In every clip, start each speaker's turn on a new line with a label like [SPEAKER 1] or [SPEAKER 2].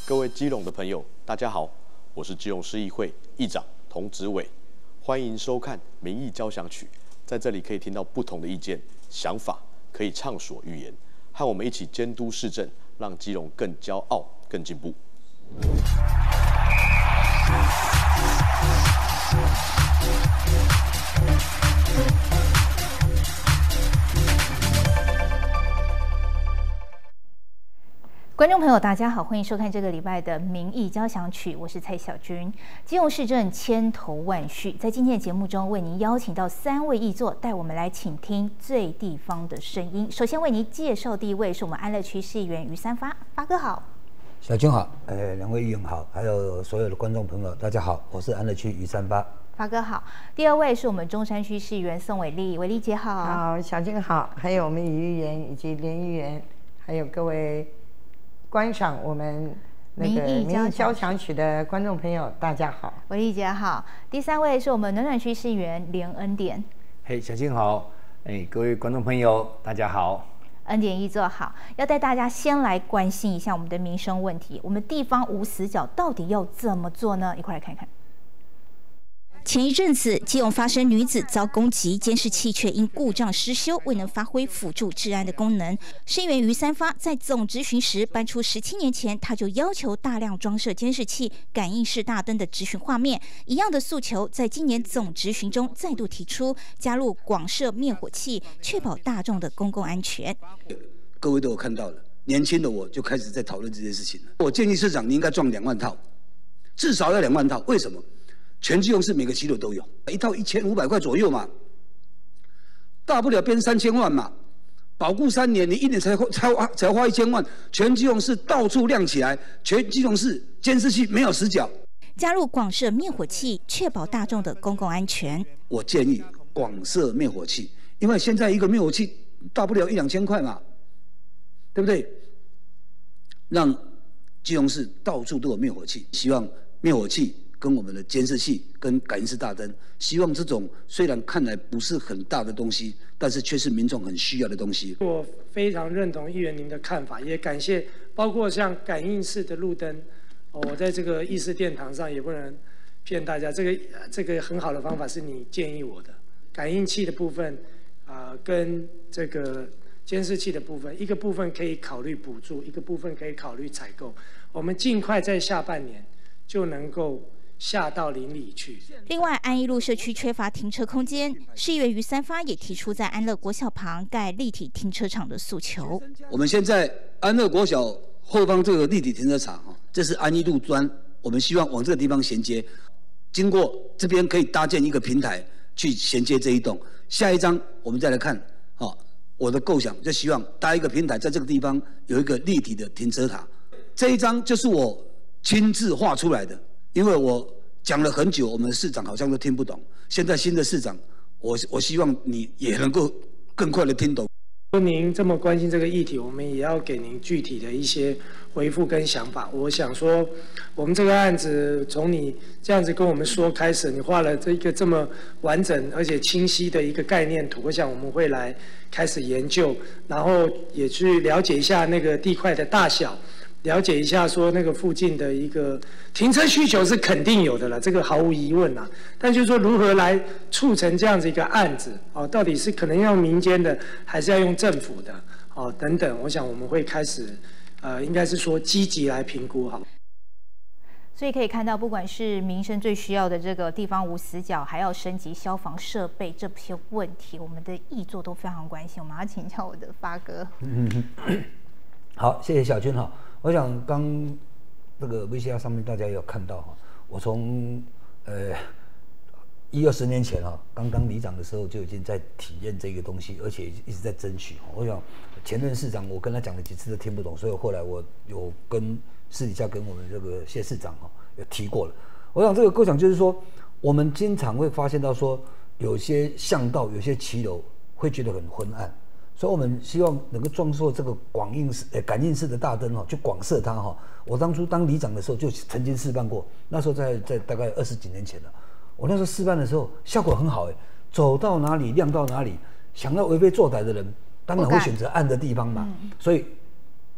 [SPEAKER 1] 各位基隆的朋友，大家好，我是基隆市议会议长童子伟，欢迎收看《民意交响曲》。在这里可以听到不同的意见、想法，可以畅所欲言，和我们一起监督市政，让基隆更骄傲、更进步。
[SPEAKER 2] 观众朋友，大家好，欢迎收看这个礼拜的《民意交响曲》，我是蔡小君。基隆市政千头万绪，在今天的节目中，为您邀请到3位议座，带我们来倾听最地方的声音。首先为您介绍第一位是我们安乐区市议员于三发，发哥好。
[SPEAKER 3] 小君好，2位议员好，还有所有的观众朋友，大家好，我是安乐区于三发。
[SPEAKER 2] 发哥好。第二位是我们中山区市议员宋伟丽，伟丽姐好。
[SPEAKER 4] 好，小君好，还有我们于议员以及连议员，还有各位观赏我们那个民意交响曲的观众朋友，大家好，
[SPEAKER 2] 伟丽姐好。第3位是我们暖暖区市议员连恩典。
[SPEAKER 5] 嘿，小金好，各位观众朋友，大家好。
[SPEAKER 2] 恩典议座好，要带大家先来关心一下我们的民生问题。我们地方无死角到底要怎么做呢？一块来看看。前一阵子，基隆发生女子遭攻击，监视器却因故障失修，未能发挥辅助治安的功能。市议员于三发在总质询时搬出17年前他就要求大量装设监视器、感应式大灯的质询画面，一样的诉求在今年总质询中再度提出，加入广设灭火器，确保大众的公共安全。
[SPEAKER 6] 各位都有看到了，年轻的我就开始在讨论这件事情了。我建议市长你应该装2万套，至少要2万套。为什么？全基隆市每个骑楼都有，一套1500块左右嘛，大不了编3000万嘛，保固3年，你1年才花1000万，全基隆市到处亮起来，全基隆市监视器没有死角，
[SPEAKER 2] 加入广设灭火器，确保大众的公共安全。
[SPEAKER 6] 我建议广设灭火器，因为现在一个灭火器大不了1-2千块嘛，对不对？让基隆市到处都有灭火器，希望灭火器跟我们的监视器跟感应式大灯，希望这种虽然看来不是很大的东西，但是却是民众很需要的东西。
[SPEAKER 7] 我非常认同议员您的看法，也感谢包括像感应式的路灯，我在这个议事殿堂上也不能骗大家，这个很好的方法是你建议我的。感应器的部分跟这个监视器的部分，一个部分可以考虑补助，一个部分可以考虑采购，我们尽快在下半年就能够下到邻里去。
[SPEAKER 2] 另外，安一路社区缺乏停车空间，市议员于三发也提出在安乐国小旁盖立体停车场的诉求。
[SPEAKER 6] 我们现在安乐国小后方这个立体停车场，这是安一路端，我们希望往这个地方衔接，经过这边可以搭建一个平台去衔接这一栋。下一章我们再来看，我的构想就希望搭一个平台，在这个地方有一个立体的停车塔。这一张就是我亲自画出来的。因为我讲了很久，我们的市长好像都听不懂。现在新的市长，我希望你也能够更快的听懂。
[SPEAKER 7] 您这么关心这个议题，我们也要给您具体的一些回复跟想法。我想说，我们这个案子从你这样子跟我们说开始，你画了这个这么完整而且清晰的一个概念图，我想我们会来开始研究，然后也去了解一下那个地块的大小。了解一下，说那个附近的一个停车需求是肯定有的了，这个毫无疑问啦。但就是说，如何来促成这样子一个案子，到底是可能要用民间的，还是要用政府的，等等，我想我们会开始，应该是说积极来评估好。
[SPEAKER 2] 所以可以看到，不管是民生最需要的这个地方无死角，还要升级消防设备这些问题，我们的议座都非常关心。我们要请教我的发哥。
[SPEAKER 3] 好，谢谢小君哈。我想刚这个 VCR 上面大家也有看到哈，我从20年前刚当里长的时候就已经在体验这个东西，而且一直在争取。我想前任市长我跟他讲了几次都听不懂，所以后来我有私底下跟我们这个谢市长有提过了。我想这个构想就是说，我们经常会发现到说，有些巷道、有些骑楼会觉得很昏暗。所以我们希望能够装设这个感应式的大灯去广设它我当初当里长的时候就曾经示范过，那时候在大概20几年前了。我那时候示范的时候效果很好走到哪里亮到哪里，想要为非作歹的人当然会选择暗的地方嘛。所以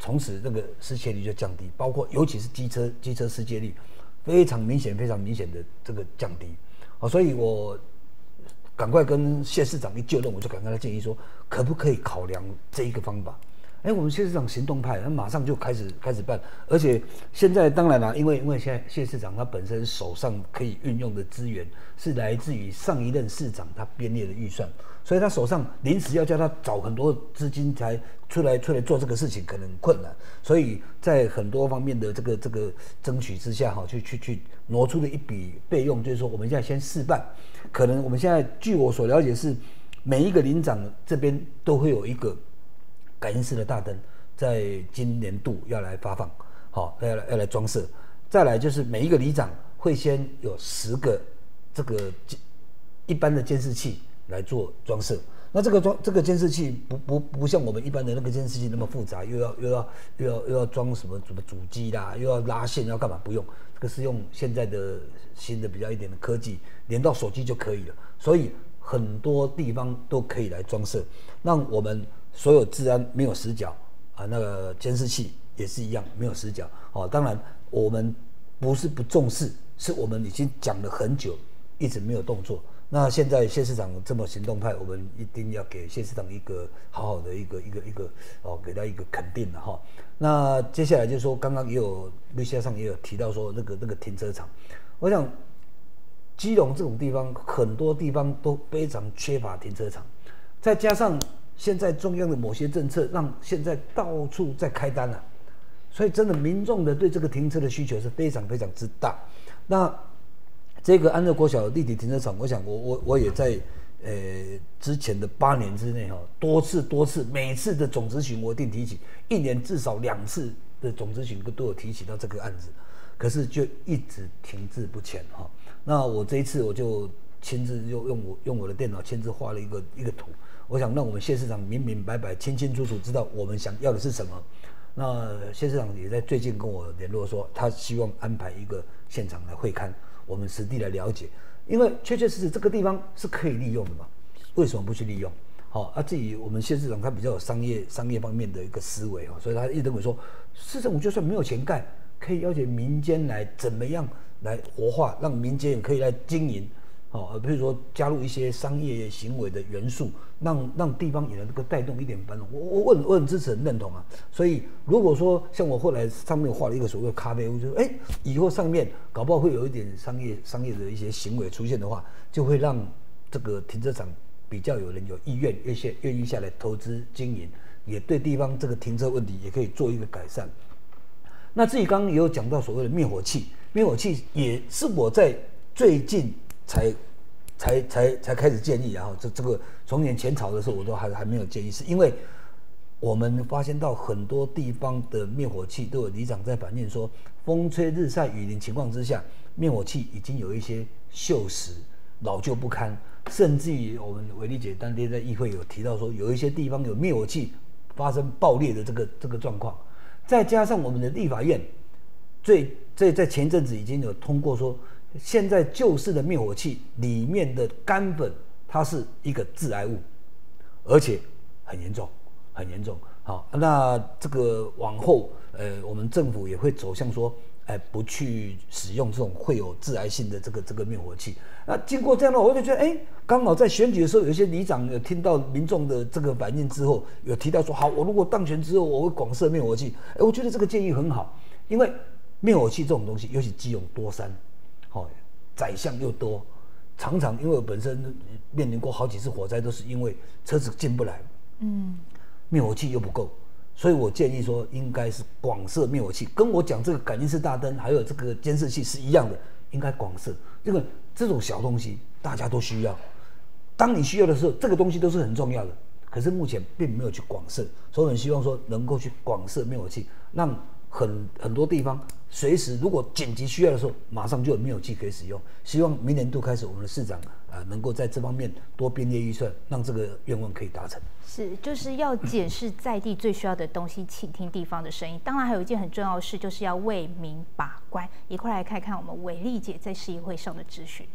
[SPEAKER 3] 从此这个失窃率就降低，包括尤其是机车失窃率非常明显的这个降低。所以我赶快跟谢市长一就任，我就赶快跟他建议说，可不可以考量这一个方法？我们谢市长行动派，他马上就开始办，而且现在当然啦，因为现在谢市长他本身手上可以运用的资源是来自于上一任市长他编列的预算，所以他手上临时要叫他找很多资金才出来做这个事情可能困难，所以在很多方面的这个争取之下去挪出了一笔费用，就是说我们现在先试办，可能我们现在据我所了解是每一个里长这边都会有一个感应式的大灯，在今年度要来发放，要来装设。再来就是每一个里长会先有10个这个一般的监视器来做装设。那这个监视器不像我们一般的那个监视器那么复杂，又要装什么主机啦，又要拉线要干嘛？不用，这个是用现在的新的比较一点的科技连到手机就可以了。所以很多地方都可以来装设，让我们所有治安没有死角啊，那个监视器也是一样没有死角。当然我们不是不重视，是我们已经讲了很久，一直没有动作。那现在谢市长这么行动派，我们一定要给谢市长一个好好的一个给他一个肯定了哈。那接下来就是说，刚刚也有律师上也有提到说那个停车场，我想基隆这种地方很多地方都非常缺乏停车场，再加上现在中央的某些政策，让现在到处在开单了，所以真的民众的对这个停车的需求是非常非常之大。那这个安乐国小立体停车场，我想我也在之前的8年之内多次每次的总咨询我一定提起，1年至少2次的总咨询都有提起到这个案子，可是就一直停滞不前哈。那我这一次我就亲自用我的电脑亲自画了一个图，我想让我们谢市长明明白白清清楚楚知道我们想要的是什么。那谢市长也在最近跟我联络说，他希望安排一个现场来会勘，我们实地来了解，因为确确实实这个地方是可以利用的嘛，为什么不去利用？至于我们谢市长他比较有商业方面的一个思维所以他一直认为说，市政府就算没有钱盖，可以邀请民间来怎么样来活化，让民间也可以来经营，比如说加入一些商业行为的元素，让地方也能够带动一点繁荣。我很支持很认同啊。所以如果说像我后来上面画了一个所谓的咖啡屋，就是以后上面搞不好会有一点商业的一些行为出现的话，就会让这个停车场比较有人有意愿愿意下来投资经营，也对地方这个停车问题也可以做一个改善。那至于刚刚也有讲到所谓的灭火器也是我在最近才开始建议，然后这个从年前朝的时候我都还没有建议，是因为我们发现到很多地方的灭火器都有里长在反映说，风吹日晒雨淋情况之下，灭火器已经有一些锈蚀老旧不堪，甚至于我们维丽姐当天在议会有提到说，有一些地方有灭火器发生爆裂的这个状况，再加上我们的立法院在前一阵子已经有通过说，现在旧式的灭火器里面的干粉它是一个致癌物，而且很严重。好，那这个往后我们政府也会走向说，不去使用这种会有致癌性的这个灭火器。那经过这样的，我就觉得刚好在选举的时候，有些里长有听到民众的这个反应之后，有提到说，好，我如果当选之后，我会广设灭火器。我觉得这个建议很好，因为灭火器这种东西，尤其基隆多山，宰相又多，常常因为我本身面临过好几次火灾，都是因为车子进不来，灭火器又不够，所以我建议说，应该是广设灭火器，跟我讲这个感应式大灯还有这个监视器是一样的，应该广设。因为这种小东西大家都需要，当你需要的时候，这个东西都是很重要的。可是目前并没有去广设，所以我很希望说能够去广设灭火器，让很多地方随时如果紧急需要的时候，马上就有灭火器可以使用。希望明年度开始，我们的市长能够在这方面多编列预算，让这个愿望可以达成。
[SPEAKER 2] 是，就是要检视在地最需要的东西，倾听地方的声音。当然，还有一件很重要的事，就是要为民把关。一块来看看我们伟丽姐在市议会上的质询。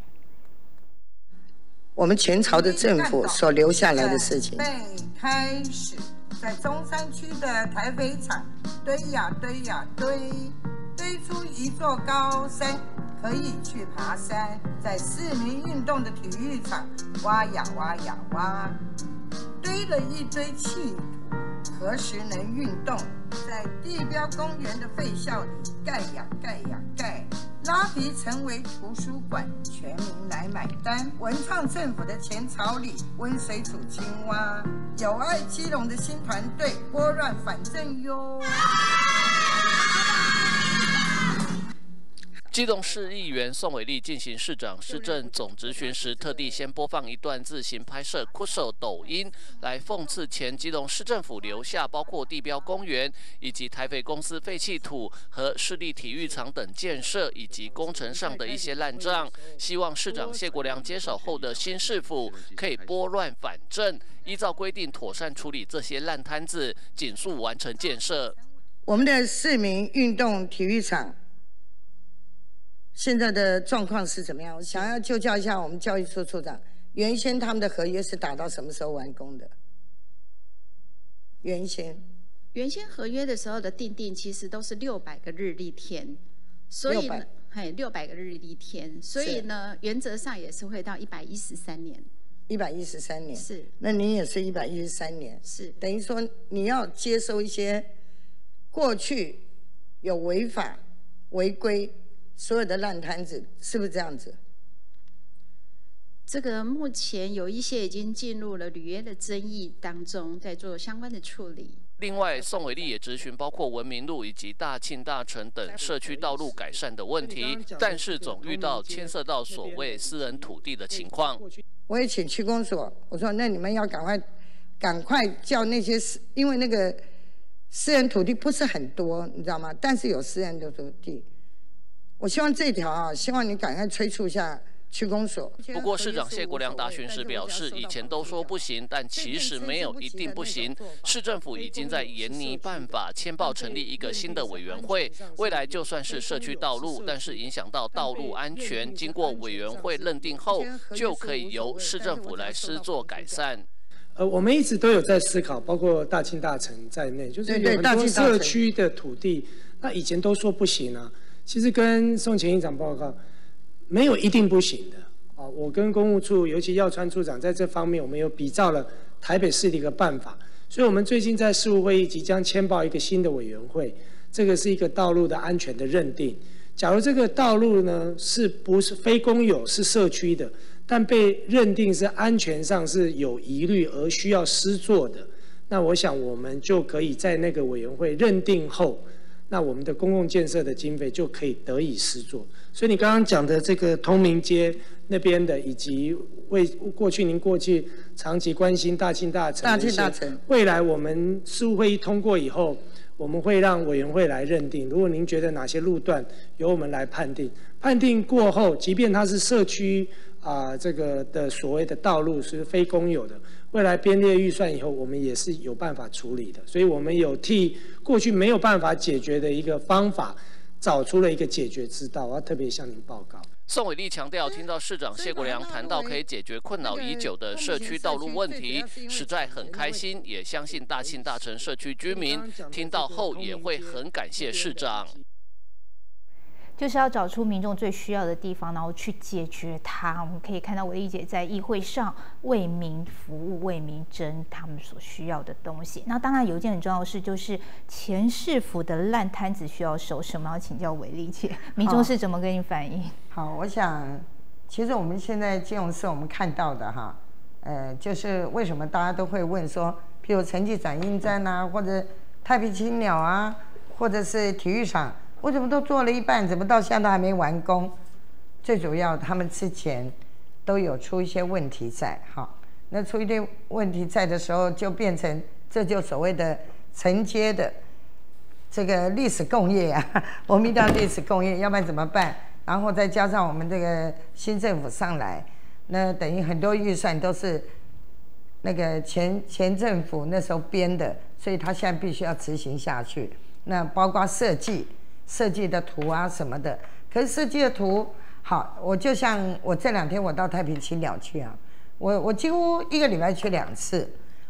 [SPEAKER 4] 我们前朝的政府所留下来的事情。
[SPEAKER 8] 开始。
[SPEAKER 4] 在中山区的台北厂堆呀堆呀堆，堆出一座高山，可以去爬山。在市民运动的体育场挖呀挖呀挖，堆了一堆弃土，何时能运动？在地标公园的废校里盖呀盖呀盖，拉皮成为图书馆，全民来买单。文创政府的前朝里，温水煮青蛙，有爱基隆的新团队拨乱反正哟。
[SPEAKER 8] 基隆市议员宋伟立进行市长市政总质询时，特地先播放一段自行拍摄酷手抖音，来讽刺前基隆市政府留下包括地标公园以及台北公司废弃土和市立体育场等建设以及工程上的一些烂账，希望市长谢国良接手后的新市府可以拨乱反正，依照规定妥善处理这些烂摊子，尽速完成建设。
[SPEAKER 4] 我们的市民运动体育场现在的状况是怎么样？我想要就教一下我们教育处处长，原先他们的合约是打到什么时候完工的？原先
[SPEAKER 9] 合约的时候的定其实都是600个日历天，所以呢，600个日历天，所以呢，原则上也是会到113年。
[SPEAKER 4] 113年
[SPEAKER 9] 是，
[SPEAKER 4] 那您也是113年，
[SPEAKER 9] 是
[SPEAKER 4] 等于说你要接收一些过去有违法违规所有的烂摊子，是不是这样子？
[SPEAKER 9] 这个目前有一些已经进入了履约的争议当中，在做相关的处理。
[SPEAKER 8] 另外，宋伟立也质询包括文明路以及大庆大城等社区道路改善的问题，但是总遇到牵涉到所谓私人土地的情况。
[SPEAKER 4] 我也请区公所，我说那你们要赶快叫那些因为那个私人土地不是很多，你知道吗？但是有私人的土地。我希望这条啊，希望你赶快催促一下区公所。
[SPEAKER 8] 不过市长谢国良答询时表示，以前都说不行，但其实没有一定不行。市政府已经在研拟办法，签报成立一个新的委员会。未来就算是社区道路，但是影响到道路安全，经过委员会认定后，就可以由市政府来施作改善。
[SPEAKER 7] 我们一直都有在思考，包括大庆大城在内，就是有很多社区的土地，那以前都说不行啊。其实跟宋前议长报告，没有一定不行的啊。我跟公务处，尤其耀川处长在这方面，我们有比照了台北市的一个办法，所以我们最近在事务会议即将签报一个新的委员会，这个是一个道路的安全的认定。假如这个道路呢是不是非公有，是社区的，但被认定是安全上是有疑虑而需要施作的，那我想我们就可以在那个委员会认定后，那我们的公共建设的经费就可以得以施作。所以你刚刚讲的这个通明街那边的，以及您过去长期关心大庆大城，未来我们事务会议通过以后，我们会让委员会来认定。如果您觉得哪些路段由我们来判定，判定过后，即便它是社区这个的所谓的道路是非公有的，未来编列预算以后，我们也是有办法处理的。所以我们有替过去没有办法解决的一个方法，找出了一个解决之道。我要特别向您报告。
[SPEAKER 8] 宋伟立强调，听到市长谢国良谈到可以解决困扰已久的社区道路问题，实在很开心，也相信大庆大城社区居民听到后也会很感谢市长。
[SPEAKER 2] 就是要找出民众最需要的地方，然后去解决它。我们可以看到伟立姐在议会上为民服务、为民争他们所需要的东西。那当然有一件很重要的事，就是前市府的烂摊子需要收拾。我们要请教伟立姐，民众是怎么跟你反映？
[SPEAKER 4] 好，我想，其实我们现在基隆市我们看到的就是为什么大家都会问说，譬如城际展印站啊，或者太平青鸟啊，或者是体育场。为什么都做了一半，怎么到现在都还没完工？最主要他们之前都有出一些问题在，那出一堆问题在的时候，就变成这就所谓的承接的这个历史共业啊，我们一定要历史共业，要不然怎么办？然后再加上我们这个新政府上来，那等于很多预算都是那个前政府那时候编的，所以他现在必须要执行下去。那包括设计的图啊什么的，可是设计的图好，我就像我这2天我到太平青鸟去啊，我几乎1个礼拜去2次，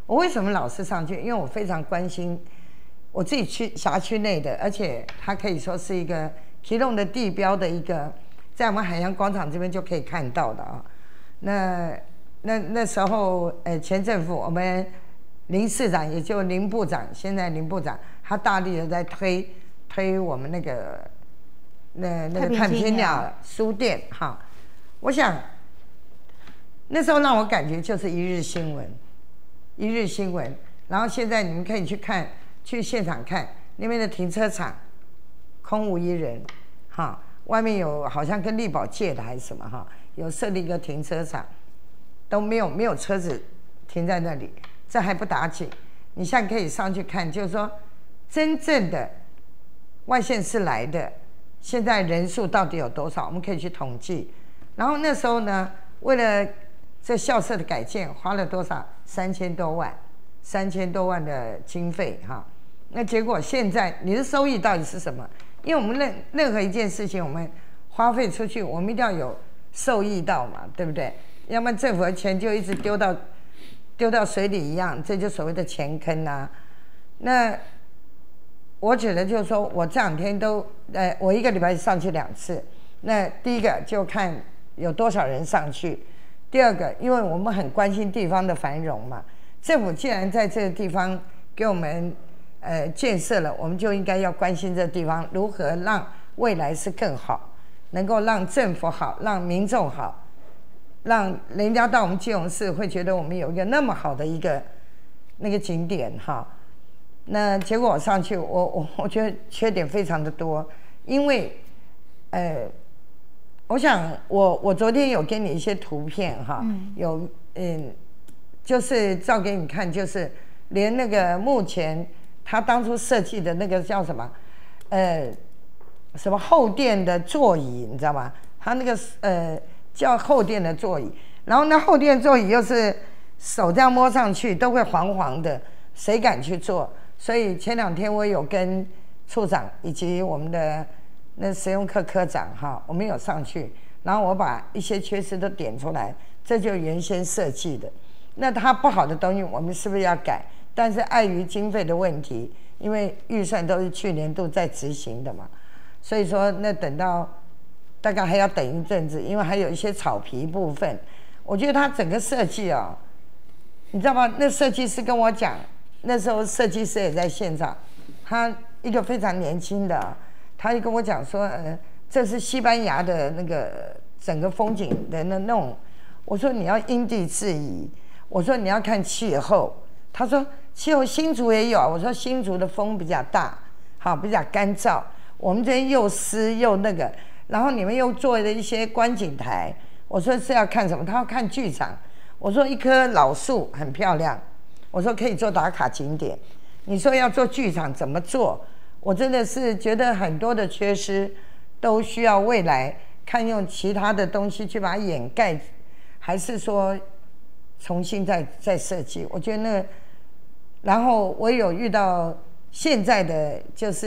[SPEAKER 4] 我为什么老是上去？因为我非常关心我自己辖区内的，而且它可以说是一个基隆的地标的一个，在我们海洋广场这边就可以看到的啊。那时候，前政府我们林市长，也就林部长，现在林部长，他大力的在推我们那个太平鸟书店哈。我想那时候让我感觉就是一日新闻。然后现在你们可以去现场看那边的停车场空无一人，哈，外面有好像跟力宝借的还是什么哈，有设立一个停车场，都没有车子停在那里，这还不打紧。你现在可以上去看，就是说真正的外县市来的，现在人数到底有多少？我们可以去统计。然后那时候呢，为了这校舍的改建，花了多少？3000多万的经费哈。那结果现在你的收益到底是什么？因为我们任何一件事情，我们花费出去，我们一定要有受益到嘛，对不对？要不然政府的钱就一直丢到水里一样，这就所谓的钱坑啊。那我觉得就是说，我这2天都我1个礼拜上去2次。那第一个就看有多少人上去，第二个，因为我们很关心地方的繁荣嘛，政府既然在这个地方给我们建设了，我们就应该要关心这个地方如何让未来是更好，能够让政府好，让民众好，让人家到我们基隆市会觉得我们有一个那么好的一个那个景点哈。那结果我上去，我觉得缺点非常的多，因为我想我昨天有给你一些图片哈，有就是照给你看，就是连那个目前他当初设计的那个叫什么什么后垫的座椅，你知道吗？他那个叫后垫的座椅，然后那后垫座椅又是手这样摸上去都会黄黄的，谁敢去坐？所以前2天我有跟处长以及我们的那实用科科长哈，我们有上去，然后我把一些缺失都点出来，这就原先设计的。那它不好的东西，我们是不是要改？但是碍于经费的问题，因为预算都是去年度在执行的嘛，所以说那等到大概还要等一阵子，因为还有一些草皮部分。我觉得它整个设计啊，你知道吗？那设计师跟我讲，那时候设计师也在现场，他一个非常年轻的，他就跟我讲说，这是西班牙的那个整个风景的那种。我说你要因地制宜，我说你要看气候。他说气候新竹也有，我说新竹的风比较大，好比较干燥，我们这边又湿又那个，然后你们又做了一些观景台。我说是要看什么？他要看剧场。我说一棵老树很漂亮，我说可以做打卡景点。你说要做剧场怎么做？我真的是觉得很多的缺失都需要未来看用其他的东西去把它掩盖，还是说重新再设计？我觉得那然后我有遇到现在的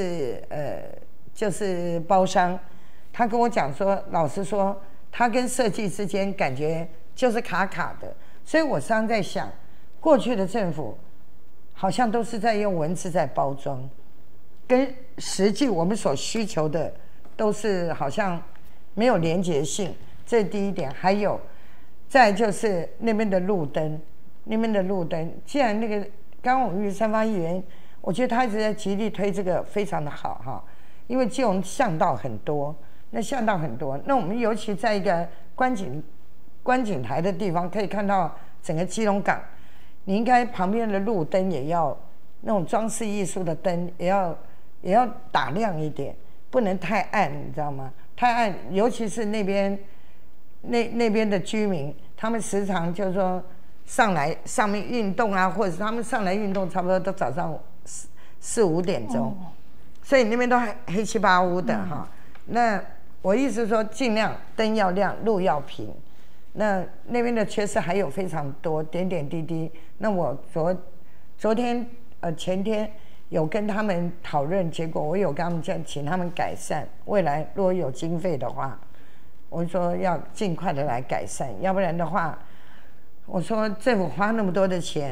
[SPEAKER 4] 就是包商，他跟我讲说，老实说他跟设计之间感觉就是卡卡的，所以我常常在想，过去的政府好像都是在用文字在包装，跟实际我们所需求的都是好像没有连结性，这是第一点。还有再就是那边的路灯，既然那个刚刚我们三发议员，我觉得他一直在极力推这个，非常的好哈，因为基隆巷道很多，那我们尤其在一个观景台的地方，可以看到整个基隆港，你应该旁边的路灯也要那种装饰艺术的灯，也要打亮一点，不能太暗，你知道吗？太暗，尤其是那边的居民，他们时常就是说上面运动啊，或者是他们上来运动，差不多都早上4、5点钟，所以那边都黑漆八乌的哈。那我意思说，尽量灯要亮，路要平。那边的缺失还有非常多，点点滴滴。那我昨天前天有跟他们讨论，结果我有跟他们讲，请他们改善。未来如果有经费的话，我说要尽快的来改善，要不然的话，我说政府花那么多的钱，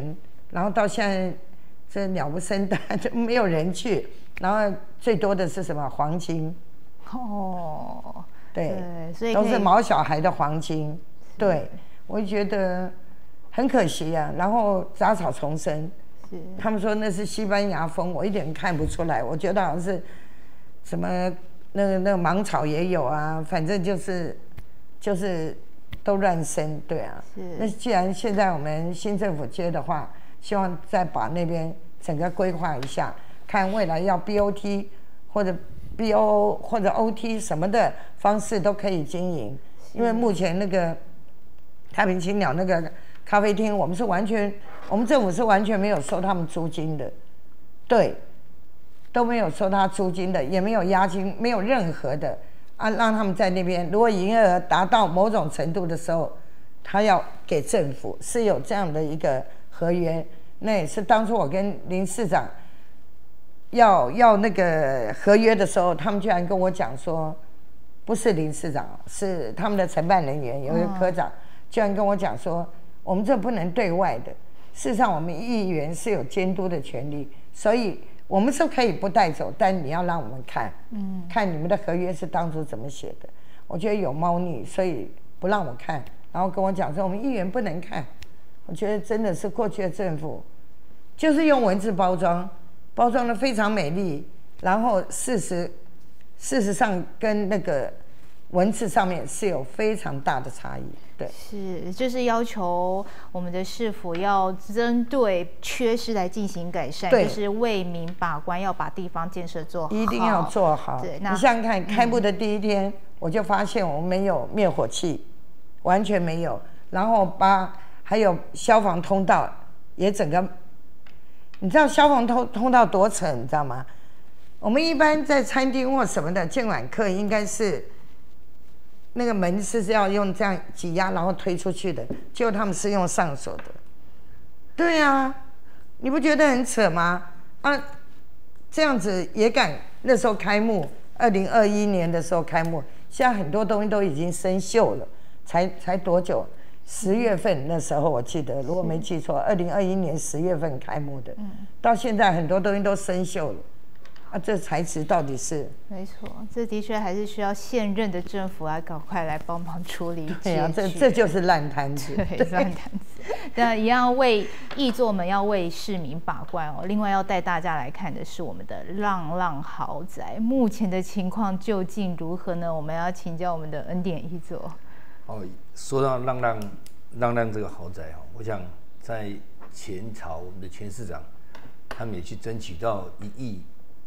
[SPEAKER 4] 然后到现在这鸟不生蛋，就没有人去。然后最多的是什么黄金？
[SPEAKER 2] 哦，
[SPEAKER 4] 对，
[SPEAKER 2] 所以
[SPEAKER 4] 都是毛小孩的黄金。对，我觉得很可惜啊。然后杂草丛生，他们说那是西班牙风，我一点看不出来。我觉得好像是什么那个芒草也有啊，反正就是都乱生。对啊，那既然现在我们新政府接的话，希望再把那边整个规划一下，看未来要 BOT 或者 BOO 或者 OT 什么的方式都可以经营。因为目前那个太平青鸟那个咖啡厅，我们政府是完全没有收他们租金的，对，都没有收他租金的，也没有押金，没有任何的啊，让他们在那边，如果营业额达到某种程度的时候，他要给政府，是有这样的一个合约。那也是当初我跟林市长要那个合约的时候，他们居然跟我讲说，不是林市长，是他们的承办人员有一个科长，居然跟我讲说，我们这不能对外的。事实上，我们议员是有监督的权利，所以我们是可以不带走，但你要让我们看，看你们的合约是当初怎么写的。我觉得有猫腻，所以不让我看，然后跟我讲说我们议员不能看。我觉得真的是过去的政府，就是用文字包装的非常美丽，然后事实上跟那个文字上面是有非常大的差异。对，
[SPEAKER 2] 是，就是要求我们的市府要针对缺失来进行改善，就是为民把关，要把地方建设做好，
[SPEAKER 4] 一定要做好。对，你想想看，开幕的第一天，我就发现我们没有灭火器，完全没有，然后还有消防通道也整个，你知道消防通道多扯，你知道吗？我们一般在餐厅或什么的监管课，应该是那个门是要用这样挤压然后推出去的，结果他们是用上锁的。对啊，你不觉得很扯吗？啊，这样子也敢那时候开幕，2021年的时候开幕，现在很多东西都已经生锈了，才多久？10月份那时候我记得，如果没记错，2021年10月份开幕的，到现在很多东西都生锈了。啊，这材质到底是？没错，
[SPEAKER 2] 这的确还是需要现任的政府啊，赶快来帮忙处理。
[SPEAKER 4] 对啊，这就是烂摊子。
[SPEAKER 2] 对，烂摊子。那一样为议座们要为市民把关哦。另外要带大家来看的是我们的浪浪豪宅，目前的情况究竟如何呢？我们要请教我们的恩典议座。
[SPEAKER 5] 哦，说到浪浪这个豪宅哈，我想在前朝我们的前市长，他们也去争取到1亿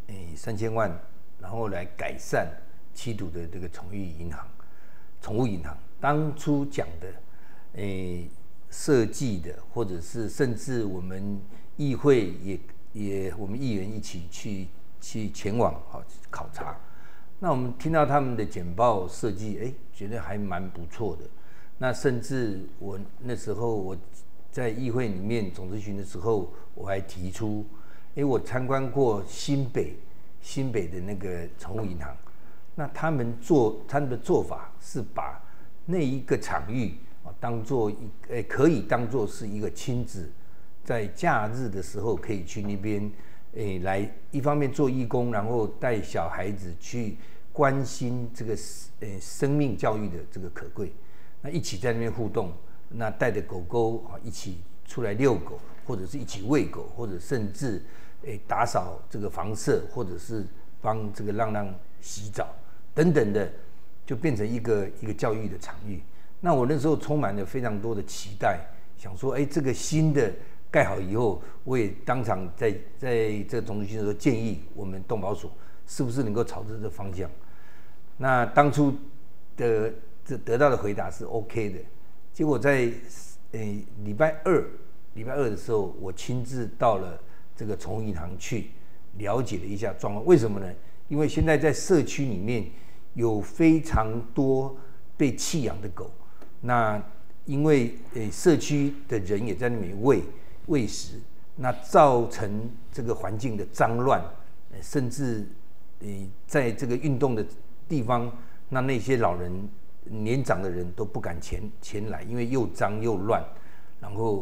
[SPEAKER 5] 3000万，然后来改善七堵的这个宠物银行。当初讲的，设计的，或者是甚至我们议会也我们议员一起去前往考察。那我们听到他们的简报设计，觉得还蛮不错的。那甚至我那时候我在议会里面总咨询的时候，我还提出，我参观过新北的那个宠物银行，那他们的做法是把那一个场域当做可以当做是一个亲子在假日的时候可以去那边来一方面做义工，然后带小孩子去关心这个生命教育的这个可贵，那一起在那边互动，那带着狗狗一起出来遛狗，或者是一起喂狗，或者甚至打扫这个房舍，或者是帮这个浪浪洗澡等等的，就变成一个教育的场域。那我那时候充满了非常多的期待，想说，这个新的盖好以后，我也当场在这个总咨询的时候建议我们动保署是不是能够朝着这个方向。那当初的得到的回答是 OK 的，结果在礼拜二的时候，我亲自到了这个宠物银行去了解了一下状况。为什么呢？因为现在在社区里面有非常多被弃养的狗，那因为社区的人也在那里喂食，那造成这个环境的脏乱，甚至在这个运动的地方，那些老人年长的人都不敢前来，因为又脏又乱，然后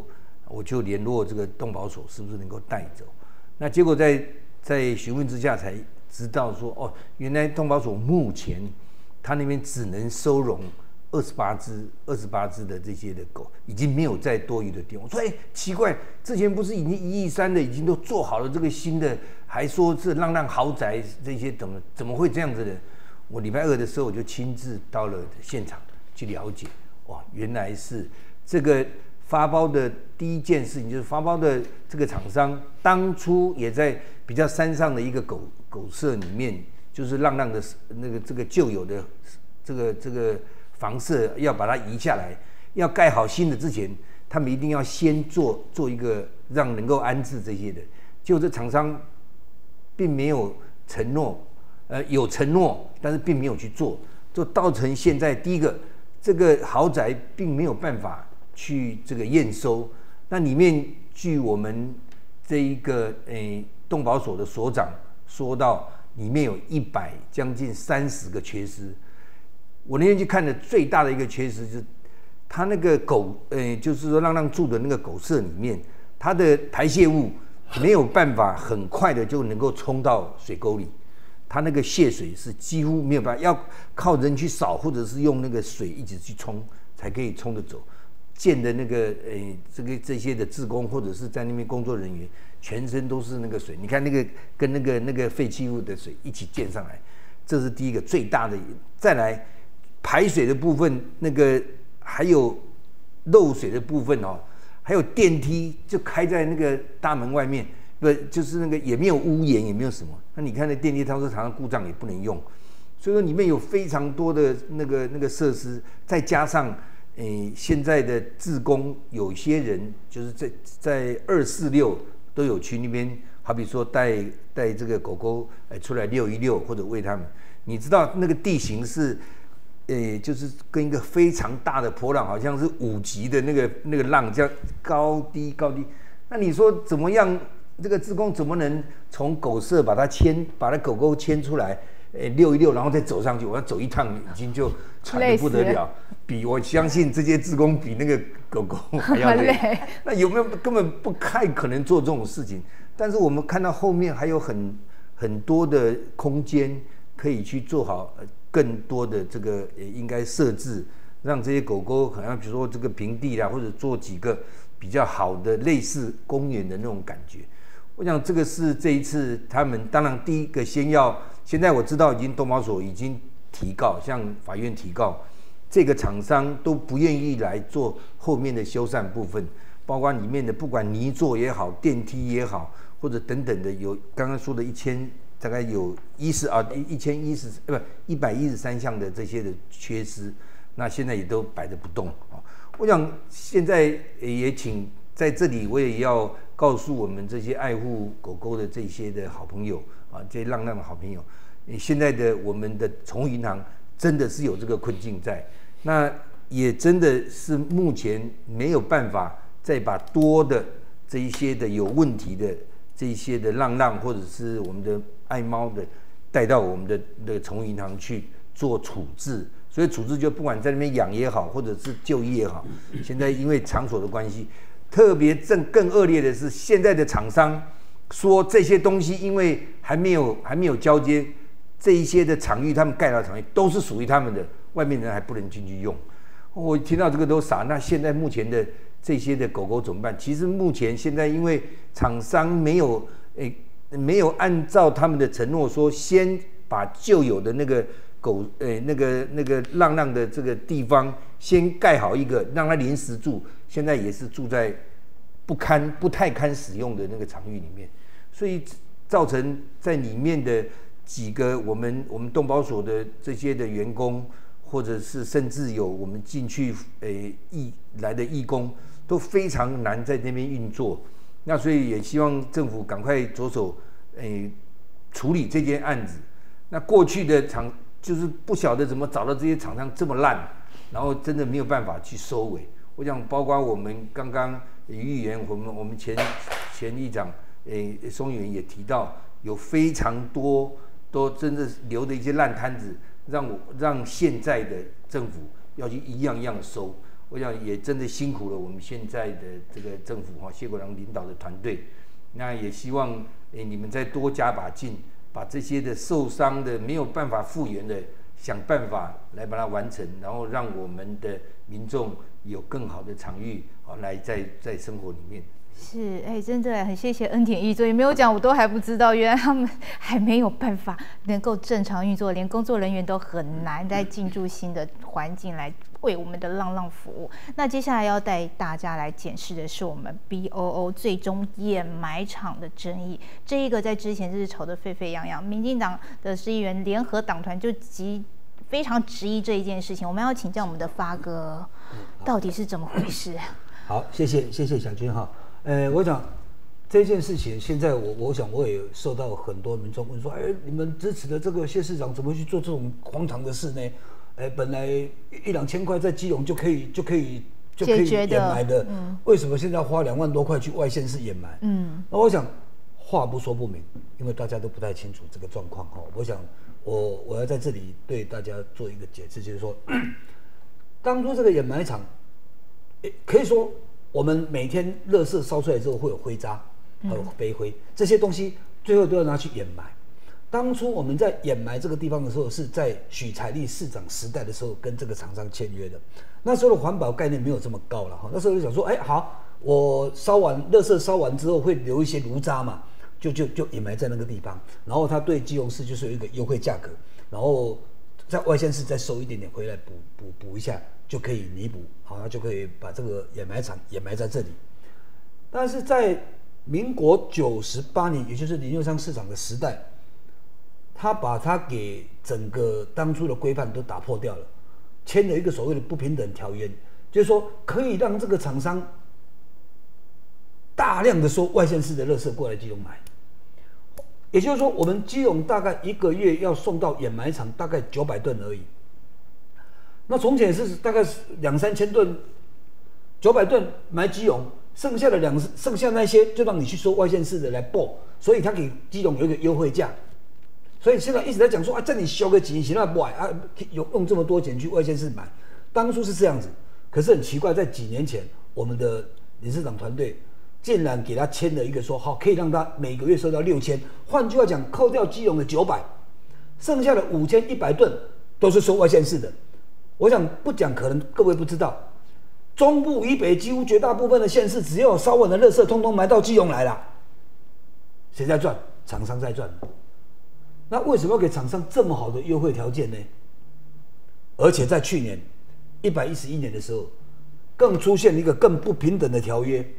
[SPEAKER 5] 我就联络这个动保所是不是能够带走。那结果在询问之下才知道说，哦，原来动保所目前他那边只能收容28只的这些的狗，已经没有再多余的地方。我说，奇怪，之前不是已经1.3亿的已经都做好了这个新的，还说是浪豪宅这些，怎么会这样子的？我礼拜2的时候我就亲自到了现场去了解，哇，原来是这个发包的第一件事情，就是发包的这个厂商当初也在比较山上的一个狗舍里面，就是浪的这个旧有的这个房舍要把它移下来，要盖好新的之前，他们一定要先做一个让能够安置这些的。结果这厂商并没有承诺，有承诺，但是并没有去做，就造成现在第一个，这个豪宅并没有办法去这个验收。那里面据我们这一个动保所的所长说到，里面有将近30个缺失。我那天去看的最大的一个缺失就是，他那个狗，就是说浪住的那个狗舍里面，它的排泄物没有办法很快的就能够冲到水沟里，它那个泄水是几乎没有办法，要靠人去扫，或者是用那个水一直去冲才可以冲得走。建的那个这些的志工或者是在那边工作人员，全身都是那个水，你看那个跟那个废弃物的水一起溅上来，这是第一个最大的。再来排水的部分，那个还有漏水的部分哦，还有电梯就开在那个大门外面，不就是那个也没有屋檐，也没有什么。那你看那电梯，它说常常故障也不能用，所以说里面有非常多的那个设施，再加上现在的志工有些人就是在246都有去那边，好比说带这个狗狗出来遛一遛或者喂它们。你知道那个地形是就是跟一个非常大的波浪，好像是5级的那个浪，这样高低。那你说怎么样？这个志工怎么能从狗舍把那狗狗牵出来，遛一遛，然后再走上去？我要走一趟，已经就喘得不得了。我相信这些志工比那个狗狗还要累。那有没有根本不太可能做这种事情？但是我们看到后面还有很多的空间可以去做好更多的这个应该设置，让这些狗狗好像比如说这个平地啦，或者做几个比较好的类似公园的那种感觉。我想这个是这一次他们当然第一个现在我知道已经动保所已经提告，向法院提告，这个厂商都不愿意来做后面的修缮部分，包括里面的不管泥作也好，电梯也好，或者等等的，有刚刚说的大概有113项的这些的缺失，那现在也都摆着不动啊。我想现在也请在这里，我也要告诉我们这些爱护狗狗的这些的好朋友啊，这些浪的好朋友，现在的我们的宠物银行真的是有这个困境在，那也真的是目前没有办法再把多的这一些的有问题的这一些的浪或者是我们的爱猫的带到我们的宠物银行去做处置，所以处置就不管在那边养也好，或者是就医也好，现在因为场所的关系，特别更恶劣的是，现在的厂商说这些东西因为还没有交接，这一些的场域他们盖到的场域都是属于他们的，外面人还不能进去用。我听到这个都傻。那现在目前的这些的狗狗怎么办？其实目前现在因为厂商没有按照他们的承诺说，先把旧有的那个狗那个浪的这个地方先盖好一个，让它临时住。现在也是住在不太堪使用的那个场域里面，所以造成在里面的几个我们动保所的这些的员工，或者是甚至有我们进去来的义工，都非常难在那边运作。那所以也希望政府赶快着手处理这件案子。那过去的就是不晓得怎么找到这些厂商这么烂，然后真的没有办法去收尾。我想包括我们刚刚议员，我们前议长松原也提到，有非常多都真的留的一些烂摊子，让现在的政府要去一样一样收。 我想也真的辛苦了我们现在的这个政府谢国良领导的团队。那也希望你们再多加把劲，把这些的受伤的没有办法复原的，想办法来把它完成，然后让我们的民众有更好的场域来在生活里面。
[SPEAKER 2] 是，真的很谢谢恩典义作，也没有讲，我都还不知道，原来他们还没有办法能够正常运作，连工作人员都很难再进驻新的环境来为我们的浪浪服务。那接下来要带大家来检视的是我们 BOO 最终掩埋场的争议，这一个在之前就是吵得沸沸扬扬，民进党的市议员联合党团就非常质疑这一件事情。我们要请教我们的发哥，到底是怎么回事？
[SPEAKER 3] 好，谢谢小军哈。我想这件事情，现在我想我也受到很多民众问说，你们支持的这个谢市长怎么去做这种荒唐的事呢？本来1-2千块在基隆就可以掩埋的，为什么现在花2万多块去外县市掩埋？那我想话不说不明，因为大家都不太清楚这个状况哈。我想我要在这里对大家做一个解释，就是说，当初这个掩埋场，可以说。我们每天垃圾烧出来之后会有灰渣，还有飞灰，这些东西最后都要拿去掩埋。当初我们在掩埋这个地方的时候，是在许采丽市长时代的时候跟这个厂商签约的。那时候的环保概念没有这么高了哈，那时候就想说，好，我垃圾烧完之后会留一些炉渣嘛，就掩埋在那个地方。然后他对基隆市就是有一个优惠价格，然后在外县市再收一点点回来补一下。就可以弥补，好，那就可以把这个掩埋场掩埋在这里。但是在民国98年，也就是林右昌市长的时代，他把他给整个当初的规范都打破掉了，签了一个所谓的不平等条约，就是说可以让这个厂商大量的收外县市的垃圾过来基隆买。也就是说，我们基隆大概1个月要送到掩埋场大概900吨而已。那从前是大概2-3千吨，900吨埋基隆，剩下那些就让你去收外县市的来报，所以他给基隆有一个优惠价。所以现在一直在讲说这里收个几，现在不用这么多钱去外县市买，当初是这样子。可是很奇怪，在几年前，我们的理事长团队竟然给他签了一个说好，可以让他每个月收到6000，换句话讲，扣掉基隆的900，剩下的5100吨都是收外县市的。我想不讲，可能各位不知道，中部以北几乎绝大部分的县市，只要有烧完的垃圾，通通埋到基隆来了。谁在赚？厂商在赚。那为什么要给厂商这么好的优惠条件呢？而且在去年111年的时候，更出现一个更不平等的条约，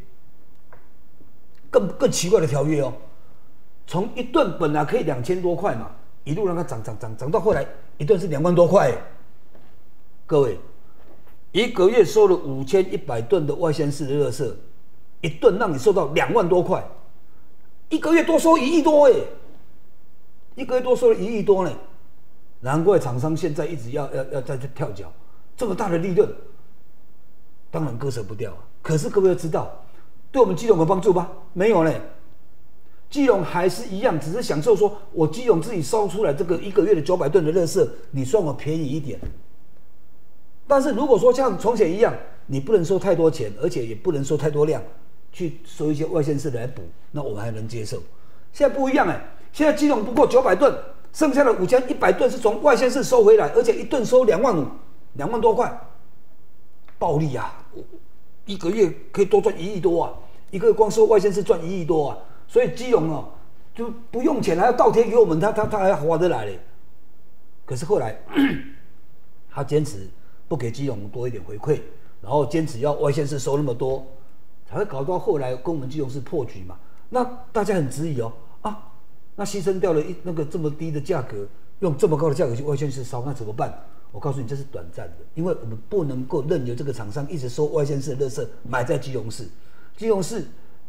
[SPEAKER 3] 更奇怪的条约哦。从1吨本来可以2000多块嘛，一路让它涨到后来1吨是2万多块。各位，1个月收了5100吨的外县市的垃圾，1吨让你收到2万多块，1个月多收1亿多，1个月多收了1亿多呢。难怪厂商现在一直要再去跳脚，这么大的利润，当然割舍不掉啊。可是各位要知道，对我们基隆有帮助吗？没有呢。基隆还是一样，只是享受说我基隆自己烧出来这个1个月的900吨的垃圾，你算我便宜一点。但是如果说像从前一样，你不能收太多钱，而且也不能收太多量，去收一些外县市来补，那我们还能接受。现在不一样现在基隆不过900吨，剩下的5100吨是从外县市收回来，而且1吨收2万5，2万多块，暴利啊！1个月可以多赚1亿多啊！一个月光收外县市赚1亿多啊！所以基隆就不用钱，还要倒贴给我们，他还划得来嘞。可是后来他坚持不给基隆多一点回馈，然后坚持要外县市收那么多，才会搞到后来跟我们基隆市破局嘛。那大家很质疑那牺牲掉了那个这么低的价格，用这么高的价格去外县市烧，那怎么办？我告诉你，这是短暂的，因为我们不能够任由这个厂商一直收外县市的垃圾埋在基隆市。基隆市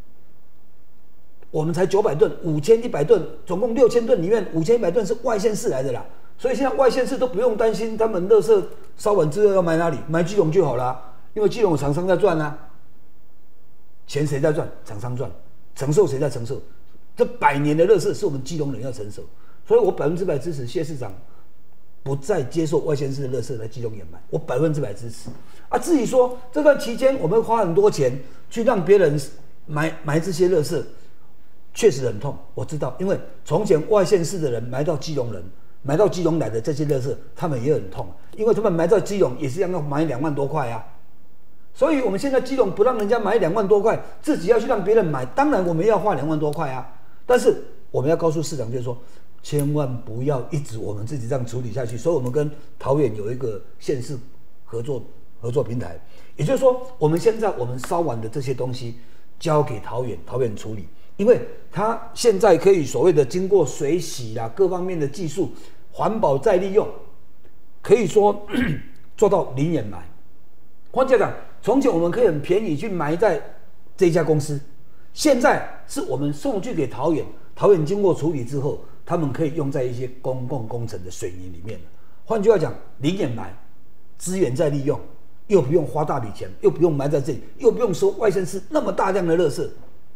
[SPEAKER 3] 我们才900吨，5100吨，总共6000吨里面5100吨是外县市来的啦。所以现在外县市都不用担心他们垃圾烧完之后要埋哪里，埋基隆就好了，因为基隆有厂商在赚啊。钱谁在赚？厂商赚，承受谁在承受？这100年的垃圾是我们基隆人要承受，所以我100%支持谢市长不再接受外县市的垃圾来基隆掩埋，我100%支持。 啊，至于说这段期间我们花很多钱去让别人埋这些垃圾，确实很痛，我知道，因为从前外县市的人埋到基隆来的这些垃圾，他们也很痛，因为他们埋到基隆也是要埋2万多块啊。所以我们现在基隆不让人家买2万多块，自己要去让别人买，当然我们要花2万多块啊。但是我们要告诉市长，就是说，千万不要一直我们自己这样处理下去。所以我们跟桃园有一个县市合作平台，也就是说，我们现在我们烧完的这些东西交给桃园处理，因为它现在可以所谓的经过水洗啦各方面的技术，环保再利用，可以说做到零掩埋。换句话讲，从前我们可以很便宜去埋在这家公司，现在是我们送去给桃园经过处理之后，他们可以用在一些公共工程的水泥里面。换句话讲，零掩埋，资源再利用，又不用花大笔钱，又不用埋在这里，又不用收外县市那么大量的垃圾。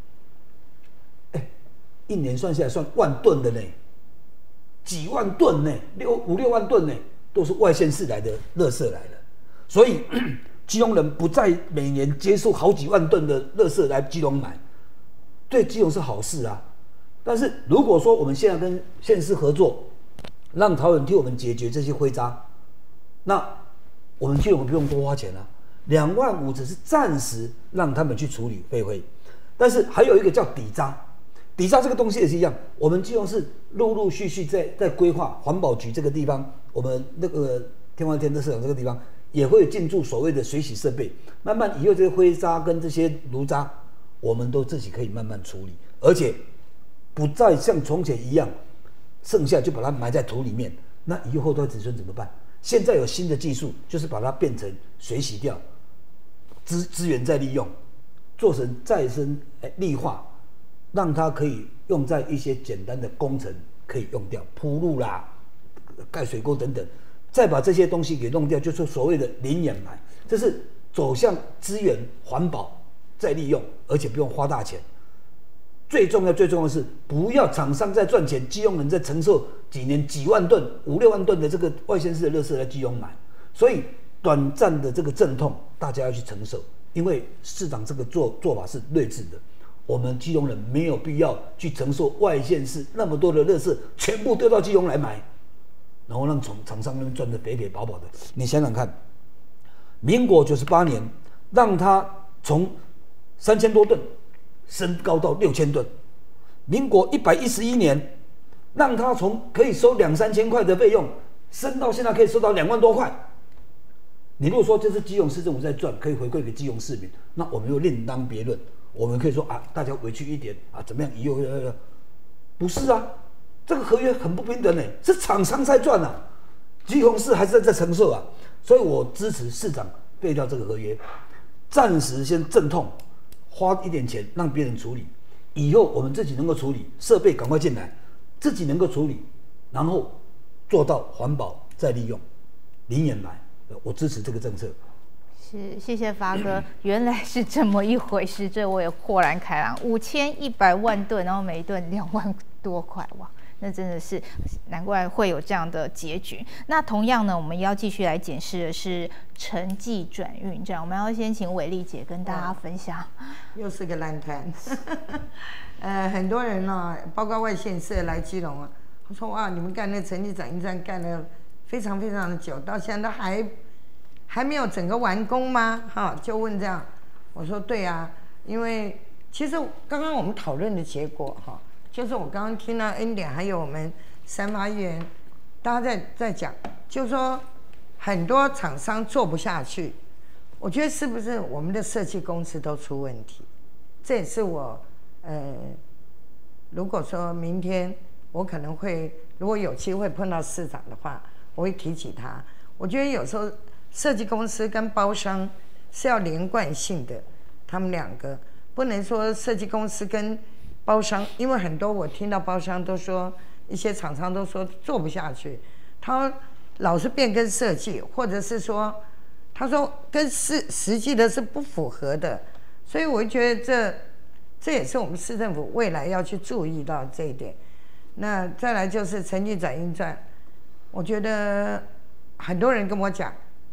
[SPEAKER 3] 一年算下来算万吨的呢，几万吨呢，5、6万吨呢，都是外县市来的垃圾来的，所以基隆人不再每年接受好几万吨的垃圾来基隆买，对基隆是好事啊。但是如果说我们现在跟县市合作，让桃园替我们解决这些灰渣，那我们基隆不用多花钱啊，2万5只是暂时让他们去处理废灰。但是还有一个叫底渣，底渣这个东西也是一样，我们基隆是陆陆续续在规划，环保局这个地方，我们那个天外天的市场这个地方也会进驻所谓的水洗设备，慢慢以后这些灰渣跟这些炉渣，我们都自己可以慢慢处理，而且不再像从前一样，剩下就把它埋在土里面，那以后的子孙怎么办？现在有新的技术，就是把它变成水洗掉，资源再利用，做成再生砾化，让它可以用在一些简单的工程可以用掉，铺路啦、盖水沟等等，再把这些东西给弄掉，就是所谓的零掩埋，这是走向资源环保再利用，而且不用花大钱。最重要的是，不要厂商在赚钱，基隆人在承受几年几万吨、5、6万吨的这个外县市的垃圾来基隆买，所以短暂的这个阵痛，大家要去承受。因为市长这个做法是睿智的，我们基隆人没有必要去承受外县市那么多的垃圾全部丢到基隆来买，然后让厂商那边赚得肥肥饱饱的。你想想看，民国98年让他从3000多吨升高到6000吨，民国111年让他从可以收2、3千块的费用升到现在可以收到2万多块。你如果说这是基隆市政府在赚，可以回馈给基隆市民，那我们又另当别论。我们可以说啊，大家委屈一点啊，怎么样？以后不是啊，这个合约很不平等呢，是厂商在赚啊，基隆市还是在承受啊。所以我支持市长废掉这个合约，暂时先阵痛，花一点钱让别人处理，以后我们自己能够处理，设备赶快进来，自己能够处理，然后做到环保再利用，零掩埋。我支持这个政策。
[SPEAKER 2] 是，谢谢发哥，原来是这么一回事，这我也豁然开朗。5100万吨，然后每一吨2万多块，哇！那真的是难怪会有这样的结局。那同样呢，我们要继续来检视的是城际转运站，我们要先请伟丽姐跟大家分享。
[SPEAKER 4] 又是个烂摊，很多人呢、包括外县市来基隆啊，我说哇，你们干那城际转运站干了非常非常的久，到现在都还没有整个完工吗？哈，就问这样，我说对啊，因为其实刚刚我们讨论的结果哈。就是我刚刚听到恩典还有我们三发议员，大家在讲，就是说很多厂商做不下去，我觉得是不是我们的设计公司都出问题？这也是我如果说明天我可能会如果有机会碰到市长的话，我会提起他。我觉得有时候设计公司跟包商是要连贯性的，他们两个不能说设计公司跟包商，因为很多我听到包商都说，一些厂商都说做不下去，他老是变更设计，或者是说，他说跟实际的是不符合的，所以我觉得这也是我们市政府未来要去注意到这一点。那再来就是城际转运站，我觉得很多人跟我讲，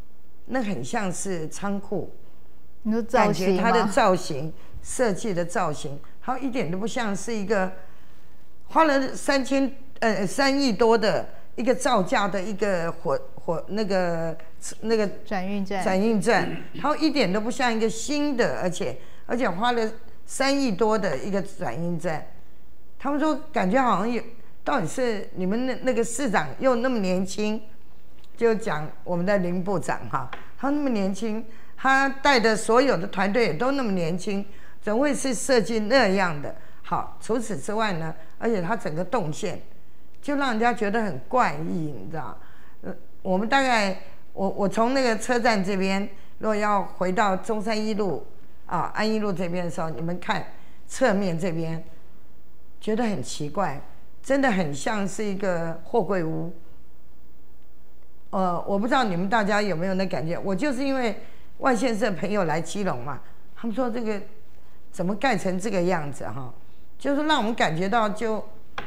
[SPEAKER 4] 那很像是仓库。
[SPEAKER 2] 你说造型吗？
[SPEAKER 4] 感觉它的造型设计的造型，它一点都不像是一个花了3亿多的一个造价的一个那个
[SPEAKER 2] 转运
[SPEAKER 4] 站，它一点都不像一个新的，而且花了3亿多的一个转运站。他们说感觉好像到底是你们那个市长又那么年轻，就讲我们的林部长哈，他那么年轻，他带的所有的团队也都那么年轻，怎会是设计那样的？好，除此之外呢，而且他整个动线就让人家觉得很怪异，你知道？我们大概我从那个车站这边，如果要回到中山一路啊安一路这边的时候，你们看侧面这边，觉得很奇怪，真的很像是一个货柜屋。我不知道你们大家有没有那感觉？我就是因为外县市的朋友来基隆嘛，他们说这个怎么盖成这个样子哈，就是让我们感觉到就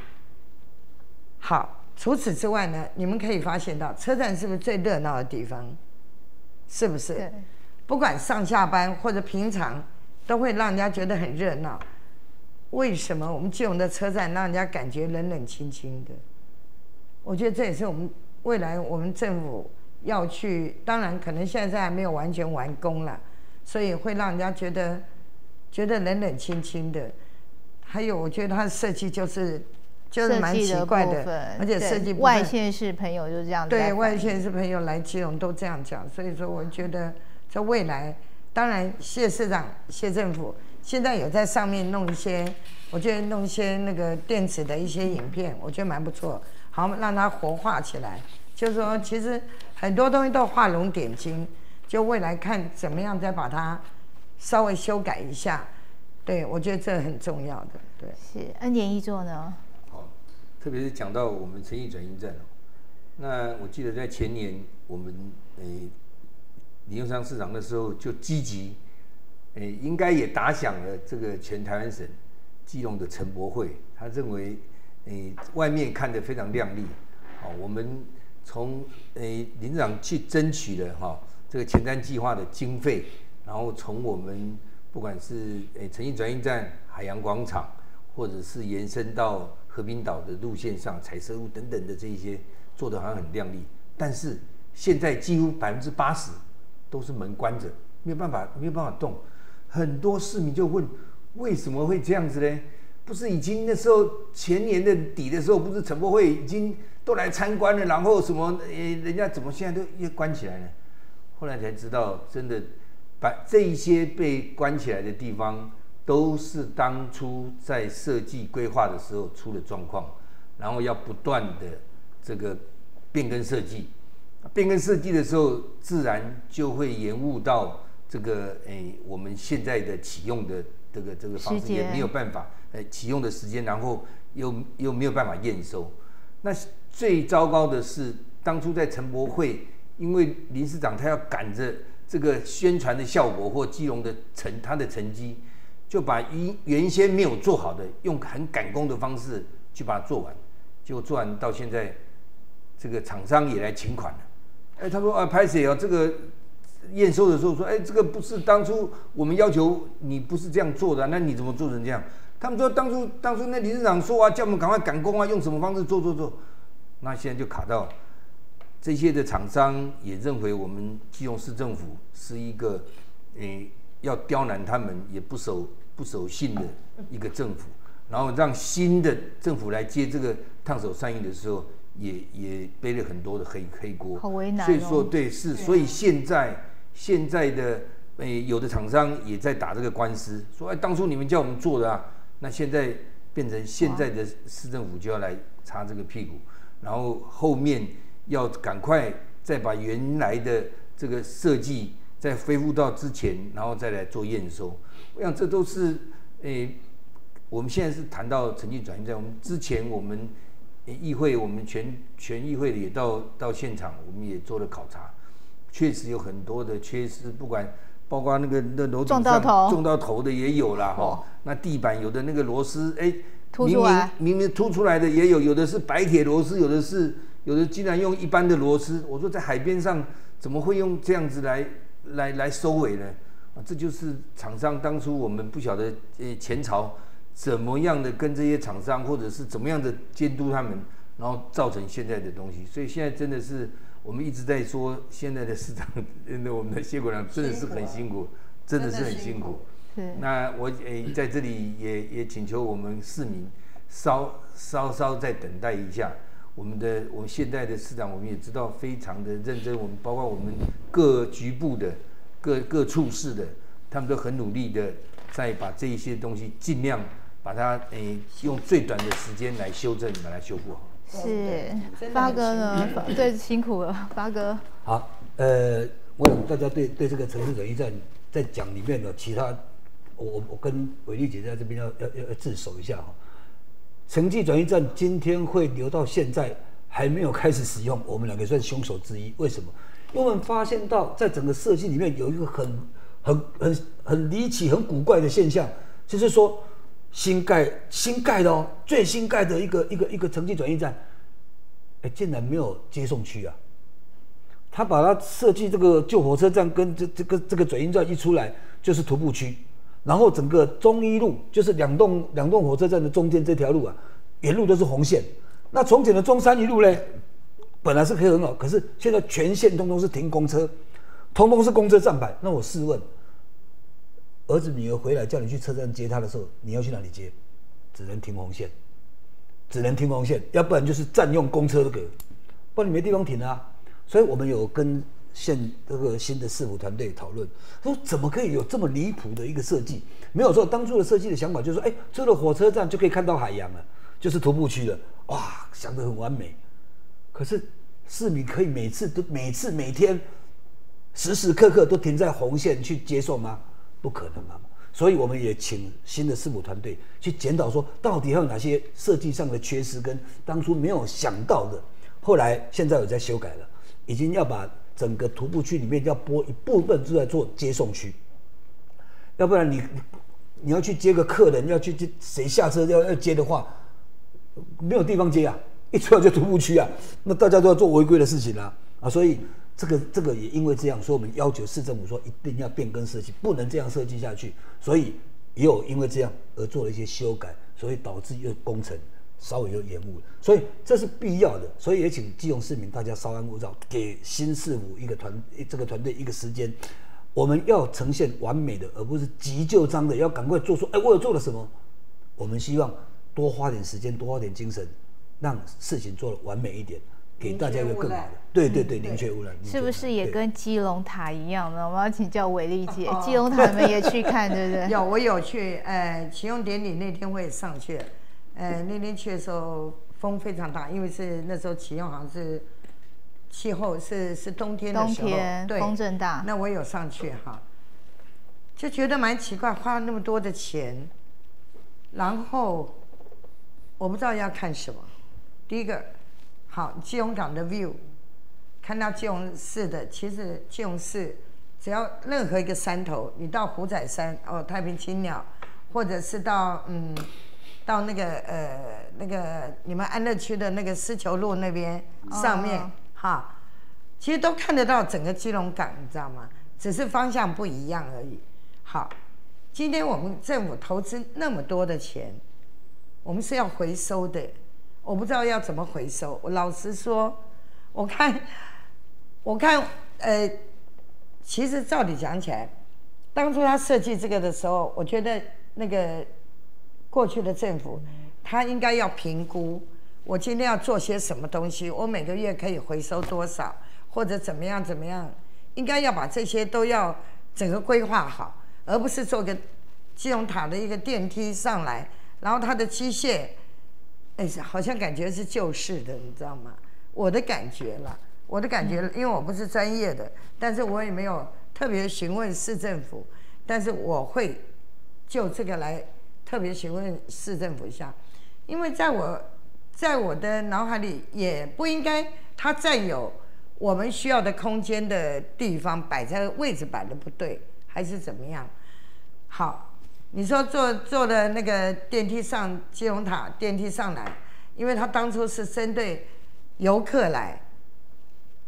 [SPEAKER 4] 好。除此之外呢，你们可以发现到车站是不是最热闹的地方？是不是？对。不管上下班或者平常，都会让人家觉得很热闹。为什么我们基隆的车站让人家感觉冷冷清清的？我觉得这也是我们未来我们政府要去，当然可能现在还没有完全完工了，所以会让人家觉得冷冷清清的。还有，我觉得它的设计就是蛮奇怪的，而且设计
[SPEAKER 2] 外县市朋友就这样子。
[SPEAKER 4] 对，外县市朋友来基隆都这样讲，所以说我觉得在未来，当然谢市长、谢政府现在有在上面弄一些，我觉得弄一些那个电子的一些影片，我觉得蛮不错，好让它活化起来。就是说，其实很多东西都画龙点睛，就未来看怎么样再把它稍微修改一下。对，我觉得这很重要的。对，
[SPEAKER 2] 是恩典一座呢。
[SPEAKER 5] 特别是讲到我们诚毅转运站那我记得在前年我们林右昌市长那时候就积极，应该也打响了这个全台湾省基隆的城博会，他认为外面看得非常亮丽，好，我们从林市长去争取了这个前瞻计划的经费，然后从我们不管是诚毅转运站、海洋广场，或者是延伸到和平岛的路线上、彩色路等等的这一些做得好像很亮丽，但是现在几乎80%都是门关着，没有办法动。很多市民就问，为什么会这样子呢？不是已经那时候前年的底的时候，不是城博会已经都来参观了，然后什么人家怎么现在都又关起来呢？后来才知道，真的把这一些被关起来的地方，都是当初在设计规划的时候出的状况，然后要不断的这个变更设计，的时候，自然就会延误到这个我们现在的启用的这个方式也没有办法启用的时间，然后又没有办法验收。那最糟糕的是，当初在城博会，因为林市长他要赶着这个宣传的效果或基隆的他的成绩。就把原先没有做好的，用很赶工的方式去把它做完，结果做完到现在，这个厂商也来请款了。他说拍谁这个验收的时候说，这个不是当初我们要求你不是这样做的，那你怎么做成这样？他们说当初那理事长说叫我们赶快赶工用什么方式做，那现在就卡到这些的厂商也认为我们基隆市政府是一个要刁难他们也不守信的一个政府，然后让新的政府来接这个烫手山芋的时候，也背了很多的黑锅，
[SPEAKER 2] 好为难
[SPEAKER 5] 所以说对是，所以现在的有的厂商也在打这个官司，说当初你们叫我们做的那现在变成现在的市政府就要来擦这个屁股，然后后面要赶快再把原来的这个设计。再恢复到之前，然后再来做验收，我想这都是我们现在是谈到诚毅转运站，我们之前我们议会，我们全议会也到现场，我们也做了考察，确实有很多的缺失，包括那楼顶上撞到头的也有啦那地板有的那个螺丝明明凸出来的也有的是白铁螺丝，有的竟然用一般的螺丝，我说在海边上。 怎么会用这样子来收尾呢？这就是厂商当初我们不晓得前朝怎么样的跟这些厂商，或者是怎么样的监督他们，然后造成现在的东西。所以现在真的是我们一直在说，现在的市长，我们的谢国良真的是很辛苦，真的是很辛苦。那我在这里也请求我们市民稍再等待一下。我们现在的市长，我们也知道非常的认真，我们包括我们各局部的各处室的，他们都很努力的在把这一些东西尽量把它用最短的时间来修正，把它修复好。
[SPEAKER 2] 是，发哥呢？对，辛苦了，发哥。
[SPEAKER 3] 好，我想大家对这个城市转运站在讲里面的其他。我跟伟丽姐在这边要自首一下哈，城际转运站今天会留到现在还没有开始使用，我们两个算凶手之一。为什么？因为我们发现到在整个设计里面有一个很离奇、很古怪的现象，就是说新盖的哦，最新盖的一个城际转运站，竟然没有接送区啊！他把它设计这个旧火车站跟这个转运站一出来就是徒步区。然后整个中一路就是两栋火车站的中间这条路啊，沿路都是红线。那从前的中山一路呢，本来是可以很好，可是现在全线通通是停公车，通通是公车站牌。那我试问，儿子女儿回来叫你去车站接他的时候，你要去哪里接？只能停红线，要不然就是占用公车的格，不然你没地方停啊。所以我们有跟这个新的市府团队讨论，说怎么可以有这么离谱的一个设计？没有说当初的设计的想法就是说，出了火车站就可以看到海洋了，就是徒步区了，哇，想得很完美。可是市民可以每天时时刻刻都停在红线去接送吗？不可能嘛。所以我们也请新的市府团队去检讨，说到底还有哪些设计上的缺失跟当初没有想到的，后来现在有在修改了，已经要把整个徒步区里面要拨一部分就在做接送区，要不然你要去接个客人，要去接谁下车要接的话，没有地方接啊，一出来就徒步区啊，那大家都要做违规的事情啊，所以这个也因为这样，所以我们要求市政府说一定要变更设计，不能这样设计下去，所以也有因为这样而做了一些修改，所以导致一个工程稍微有延误，所以这是必要的，所以也请基隆市民大家稍安勿躁，给新市府这个团队一个时间，我们要呈现完美的，而不是急就章的，要赶快做出，我有做了什么？我们希望多花点时间，多花点精神，让事情做得完美一点，给大家一个更好的。对，宁缺毋滥。
[SPEAKER 2] 是不是也跟基隆塔一样呢？我们要请教伟丽姐，基隆塔你们也去看，对不对？
[SPEAKER 4] 我有去，启用典礼那天我也上去了。那天去的时候风非常大，因为是那时候启用好像是气候是冬天的时候，对，
[SPEAKER 2] 风正大。
[SPEAKER 4] 那我有上去哈，就觉得蛮奇怪，花了那么多的钱，然后我不知道要看什么。第一个，好，基隆港的 view， 看到基隆市的，其实基隆市只要任何一个山头，你到虎仔山太平青鸟，或者是到那个你们安乐区的那个狮球路那边上面哈，其实都看得到整个基隆港，你知道吗？只是方向不一样而已。好，今天我们政府投资那么多的钱，我们是要回收的，我不知道要怎么回收。我老实说，我看，其实照理讲起来，当初他设计这个的时候，我觉得那个过去的政府，他应该要评估，我今天要做些什么东西，我每个月可以回收多少，或者怎么样，应该要把这些都要整个规划好，而不是做个基隆塔的一个电梯上来，然后它的机械，好像感觉是旧式的，你知道吗？我的感觉啦，因为我不是专业的，但是我也没有特别询问市政府，但是我会就这个来特别询问市政府一下，因为在我的脑海里也不应该它占有我们需要的空间的地方摆在位置摆的不对，还是怎么样？好，你说坐的那个电梯上基隆塔电梯上来，因为它当初是针对游客来，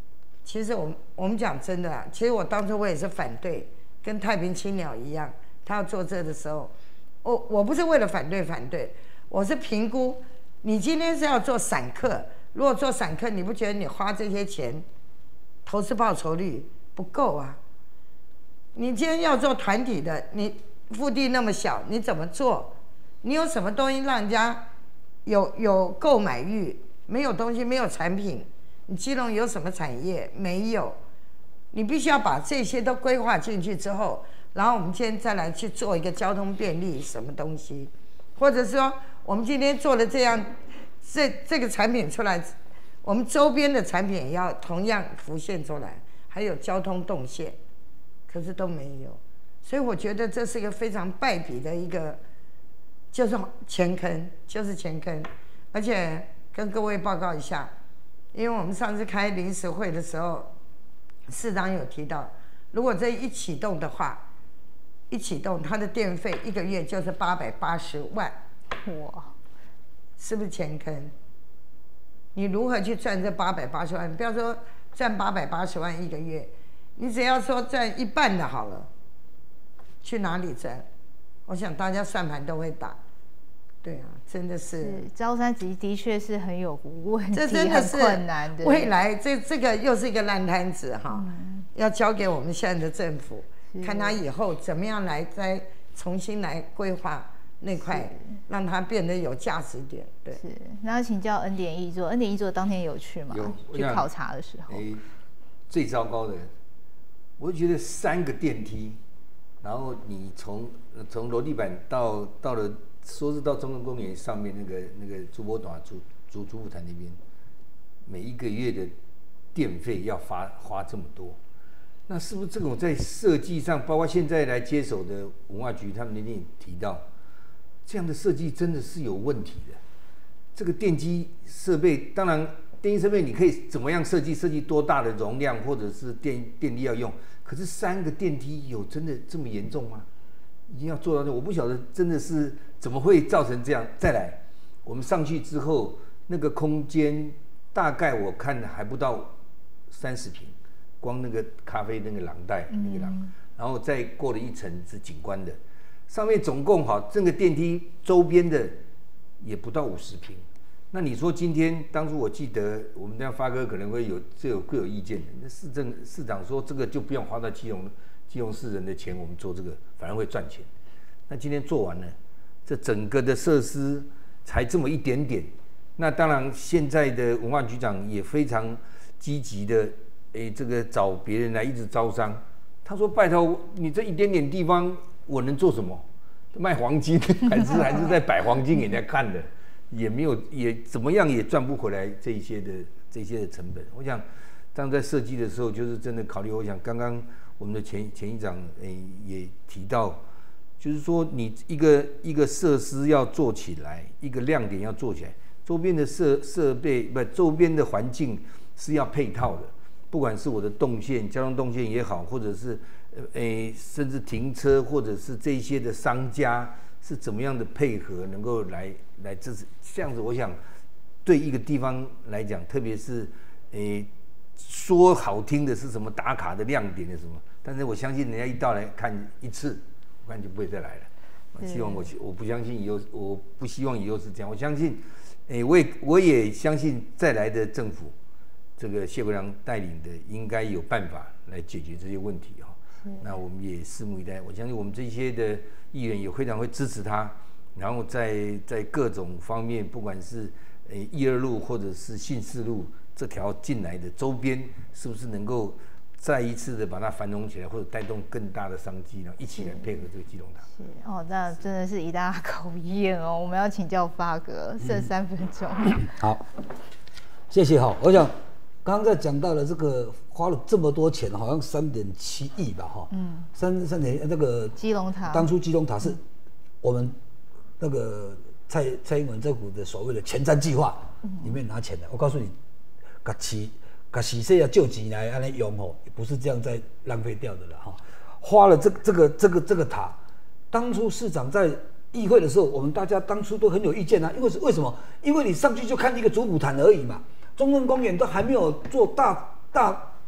[SPEAKER 4] 其实我们讲真的啊，其实我当初我也是反对，跟太平青鸟一样，他要做这的时候，我不是为了反对，我是评估，你今天是要做散客，如果做散客，你不觉得你花这些钱，投资报酬率不够啊？你今天要做团体的，你腹地那么小，你怎么做？你有什么东西让人家有购买欲？没有东西，没有产品。你基隆有什么产业？没有。你必须要把这些都规划进去之后，然后我们今天再来去做一个交通便利什么东西，或者说我们今天做了这样这个产品出来，我们周边的产品也要同样浮现出来，还有交通动线，可是都没有。所以我觉得这是一个非常败笔的一个，就是钱坑，而且跟各位报告一下。因为我们上次开临时会的时候，市长有提到，如果这一启动的话，它的电费1个月就是880万，哇，是不是钱坑？你如何去赚这880万？不要说赚880万1个月，你只要说赚一半的好了，去哪里赚？我想大家算盘都会打。对啊，真的是
[SPEAKER 2] 招商的确是很有问题，
[SPEAKER 4] 这真的是
[SPEAKER 2] 很困难的。
[SPEAKER 4] 未来这个又是一个烂摊子哈，要交给我们现在的政府，看他以后怎么样来再重新来规划那块，让它变得有价值点。对，
[SPEAKER 2] 是。那要请教恩典一座，恩典一座当天有去吗？去考察的时候，
[SPEAKER 5] 最糟糕的，我觉得3个电梯，然后你从楼地板到了。说是到中正公园上面那个朱波短朱福潭那边，每1个月的电费要花这么多，那是不是这种在设计上，包括现在来接手的文化局，他们那天也提到，这样的设计真的是有问题的。这个电机设备，当然电机设备你可以怎么样设计多大的容量，或者是电力要用，可是3个电梯有真的这么严重吗？一定要做到这，我不晓得真的是怎么会造成这样。再来，我们上去之后，那个空间大概我看还不到30平，光那个咖啡那个廊带那个廊，然后再过了1层是景观的，上面总共这个电梯周边的也不到50平。那你说今天当初我记得我们这样发哥可能会各有意见的，那市长说这个就不用花到基隆市人的钱，我们做这个反而会赚钱。那今天做完了，这整个的设施才这么一点点。那当然，现在的文化局长也非常积极的，这个找别人来一直招商。他说：“拜托你这一点点地方，我能做什么？卖黄金还是在摆黄金给人家看的，也没有怎么样也赚不回来这些的成本。我想，当在设计的时候，就是真的考虑。我想刚刚。我们的前议长也提到，就是说你一个设施要做起来，一个亮点要做起来，周边的设备周边的环境是要配套的，不管是我的动线、交通动线也好，或者是甚至停车或者是这些的商家是怎么样的配合，能够来这样子，我想对一个地方来讲，特别是说好听的是什么打卡的亮点的什么，但是我相信人家一到来看1次，我看就不会再来了。希望我不相信以后，我不希望以后是这样。我相信，我也相信再来的政府，这个谢国良带领的，应该有办法来解决这些问题哈。那我们也拭目以待。我相信我们这些的议员也非常会支持他，然后在各种方面，不管是1、2路或者是信4路。这条进来的周边是不是能够再一次的把它繁荣起来，或者带动更大的商机呢？一起来配合这个基隆塔。
[SPEAKER 2] 那真的是一大考验哦。我们要请教发哥，剩3分钟。
[SPEAKER 3] 好，谢谢哈。我想刚刚在讲到了这个花了这么多钱，好像3.7亿吧哈。3点那个
[SPEAKER 2] 基隆塔，
[SPEAKER 3] 当初基隆塔是我们那个蔡英文政府的所谓的前瞻计划里面拿钱的。我告诉你。把洗税啊救济来按来用吼，也不是这样在浪费掉的了哈。花了这个塔，当初市长在议会的时候，我们大家当初都很有意见啊。因为为什么？因为你上去就看一个主普坛而已嘛，中正公园都还没有做大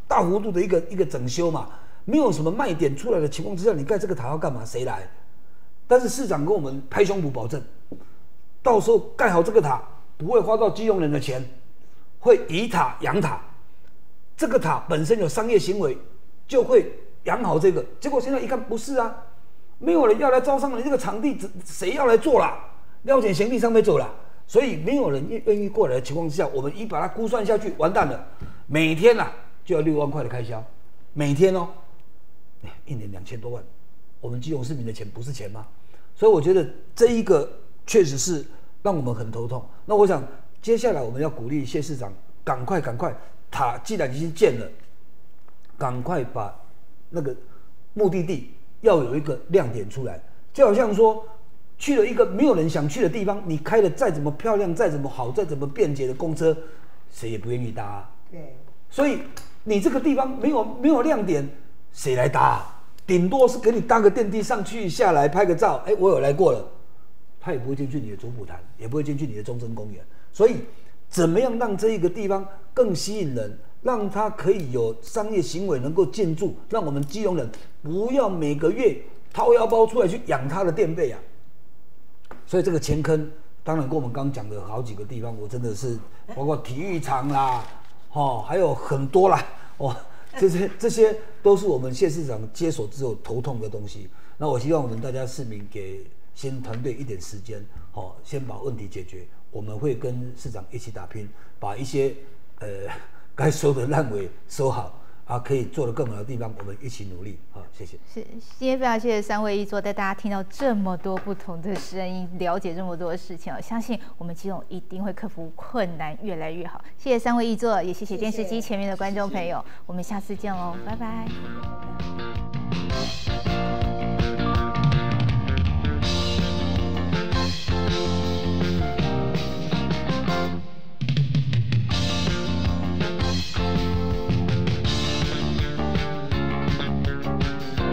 [SPEAKER 3] 大幅度的一个整修嘛，没有什么卖点出来的情况之下，你盖这个塔要干嘛？谁来？但是市长跟我们拍胸脯保证，到时候盖好这个塔不会花到基隆人的钱，会以塔养塔。这个塔本身有商业行为，就会养好这个。结果现在一看不是啊，没有人要来招商了，你这个场地谁要来做啦？廖简贤地上面走了，所以没有人愿意过来的情况之下，我们一把它估算下去，完蛋了，每天就要6万块的开销，每天哦，一年2000多万，我们基隆市民的钱不是钱吗？所以我觉得这一个确实是让我们很头痛。那我想接下来我们要鼓励谢市长，赶快塔既然已经建了，赶快把那个目的地要有一个亮点出来，就好像说去了一个没有人想去的地方，你开的再怎么漂亮、再怎么好、再怎么便捷的公车，谁也不愿意搭啊。
[SPEAKER 4] 对，
[SPEAKER 3] 所以你这个地方没有亮点，谁来搭啊？顶多是给你搭个电梯上去下来拍个照，我有来过了，他也不会进去你的主普坛，也不会进去你的中正公园。所以怎么样让这一个地方更吸引人，让它可以有商业行为能够进驻，让我们基隆人不要每个月掏腰包出来去养他的电费啊。所以这个钱坑当然跟我们刚刚讲的好几个地方，我真的是包括体育场啦，还有很多啦，这些都是我们谢市长接手之后头痛的东西。那我希望我们大家市民给新团队一点时间，先把问题解决。我们会跟市长一起打拼，把一些该收的烂尾收好啊，可以做得更好的地方，我们一起努力啊！谢谢。
[SPEAKER 2] 是，今天非常谢谢3位议座带大家听到这么多不同的声音，了解这么多的事情相信我们基隆一定会克服困难，越来越好。谢谢3位议座，也谢谢电视机前面的观众朋友，我们下次见喽，拜拜。